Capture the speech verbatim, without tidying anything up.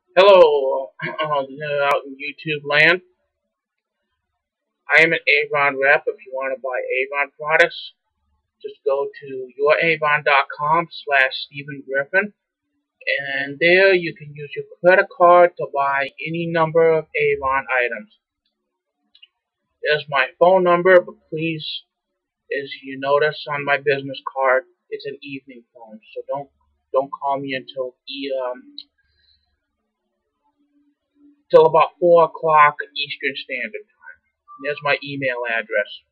Hello, uh, out in YouTube land. I am an Avon rep. If you want to buy Avon products, just go to your avon dot com slash Stephen Griffin, and there you can use your credit card to buy any number of Avon items. There's my phone number, but please, as you notice on my business card, it's an evening phone, so don't don't call me until e um till about four o'clock Eastern Standard Time. There's my email address.